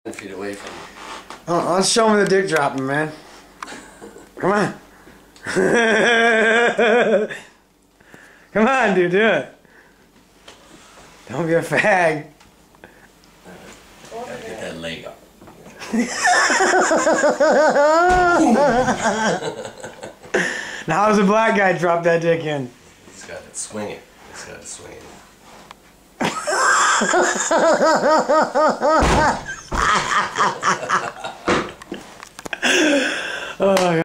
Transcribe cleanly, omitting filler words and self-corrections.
feet away from you. Oh, let's show him the dick dropping, man. Come on. Come on, dude, do it. Don't be a fag. Gotta get that leg up. Now how does a black guy drop that dick in? He's got to swing it. He's got to swing it. Oh,